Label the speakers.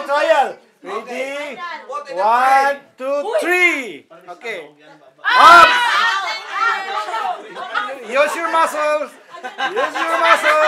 Speaker 1: trial. Ready? 1, 2, 3. Okay. Up! Use your muscles. Use your muscles.